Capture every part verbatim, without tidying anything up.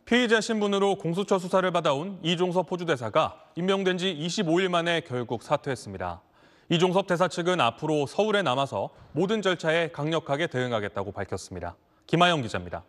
피의자 신분으로 공수처 수사를 받아온 이종섭 호주 대사가 임명된 지 이십오 일 만에 결국 사퇴했습니다. 이종섭 대사 측은 앞으로 서울에 남아서 모든 절차에 강력하게 대응하겠다고 밝혔습니다. 김하영 기자입니다.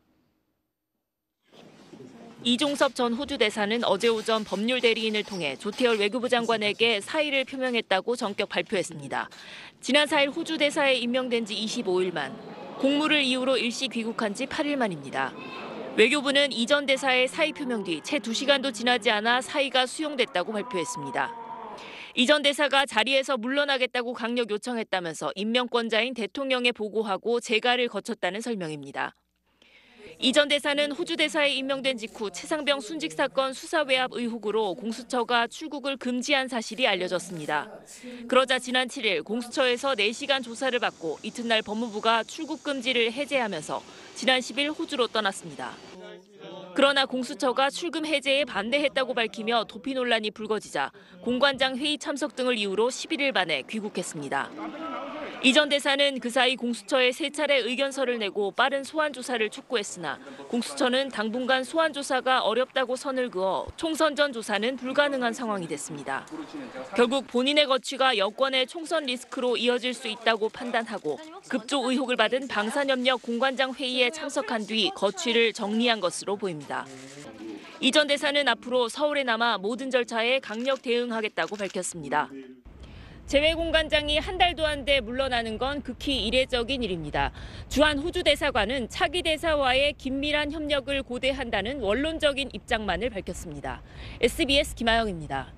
이종섭 전 호주 대사는 어제 오전 법률 대리인을 통해 조태열 외교부 장관에게 사의를 표명했다고 전격 발표했습니다. 지난 사 일 호주 대사에 임명된 지 이십오 일 만, 공무를 이유로 일시 귀국한 지 팔 일 만입니다. 외교부는 이 전 대사의 사의 표명 뒤 채 두 시간도 지나지 않아 사의가 수용됐다고 발표했습니다. 이 전 대사가 자리에서 물러나겠다고 강력 요청했다면서 임명권자인 대통령에 보고하고 재가를 거쳤다는 설명입니다. 이 전 대사는 호주 대사에 임명된 직후 최상병 순직 사건 수사 외압 의혹으로 공수처가 출국을 금지한 사실이 알려졌습니다. 그러자 지난 칠 일 공수처에서 네 시간 조사를 받고 이튿날 법무부가 출국 금지를 해제하면서 지난 십 일 호주로 떠났습니다. 그러나 공수처가 출금 해제에 반대했다고 밝히며 도피 논란이 불거지자 공관장 회의 참석 등을 이유로 십일 일 만에 귀국했습니다. 이 전 대사는 그 사이 공수처에 세 차례 의견서를 내고 빠른 소환 조사를 촉구했으나 공수처는 당분간 소환 조사가 어렵다고 선을 그어 총선 전 조사는 불가능한 상황이 됐습니다. 결국 본인의 거취가 여권의 총선 리스크로 이어질 수 있다고 판단하고 급조 의혹을 받은 방산협력 공관장 회의에 참석한 뒤 거취를 정리한 것으로 보입니다. 이 전 대사는 앞으로 서울에 남아 모든 절차에 강력 대응하겠다고 밝혔습니다. 재외공관장이 한 달도 안 돼 물러나는 건 극히 이례적인 일입니다. 주한 호주 대사관은 차기 대사와의 긴밀한 협력을 고대한다는 원론적인 입장만을 밝혔습니다. 에스비에스 김하영입니다.